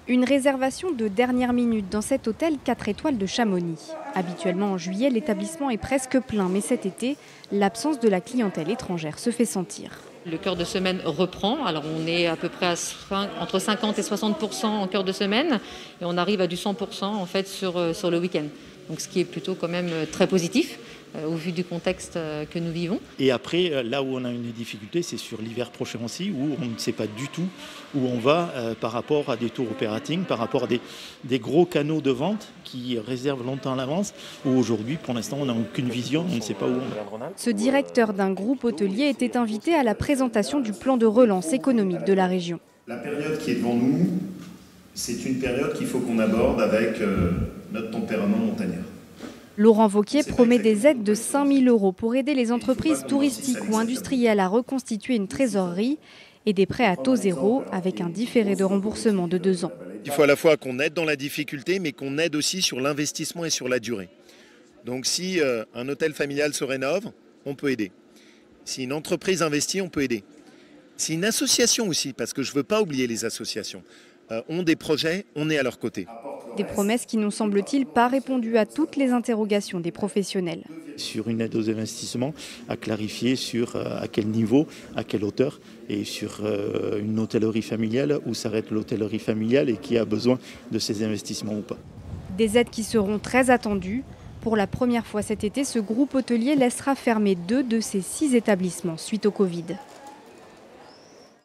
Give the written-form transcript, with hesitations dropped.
Une réservation de dernière minute dans cet hôtel 4 étoiles de Chamonix. Habituellement en juillet, l'établissement est presque plein, mais cet été, l'absence de la clientèle étrangère se fait sentir. Le cœur de semaine reprend, alors on est à peu près entre 50 et 60% en cœur de semaine et on arrive à du 100% en fait sur le week-end. Donc ce qui est plutôt quand même très positif au vu du contexte que nous vivons. Et après, là où on a une difficulté, c'est sur l'hiver prochain aussi, où on ne sait pas du tout où on va par rapport à des tours operating, par rapport à des gros canaux de vente qui réservent longtemps à l'avance, où aujourd'hui, pour l'instant, on n'a aucune vision, on ne sait pas où on va. Ce directeur d'un groupe hôtelier était invité à la présentation du plan de relance économique de la région. La période qui est devant nous, c'est une période qu'il faut qu'on aborde avec notre tempérament montagnard. Laurent Wauquiez promet des aides de 5 000 € pour aider les entreprises touristiques ou industrielles à reconstituer une trésorerie et des prêts à taux zéro avec un différé de remboursement de 2 ans. Il faut à la fois qu'on aide dans la difficulté, mais qu'on aide aussi sur l'investissement et sur la durée. Donc si un hôtel familial se rénove, on peut aider. Si une entreprise investit, on peut aider. Si une association aussi, parce que je ne veux pas oublier les associations, ont des projets, on est à leur côté. Des promesses qui n'ont, semble-t-il, pas répondu à toutes les interrogations des professionnels. Sur une aide aux investissements, à clarifier sur à quel niveau, à quelle hauteur, et sur une hôtellerie familiale, où s'arrête l'hôtellerie familiale et qui a besoin de ces investissements ou pas. Des aides qui seront très attendues. Pour la première fois cet été, ce groupe hôtelier laissera fermer 2 de ses 6 établissements suite au Covid.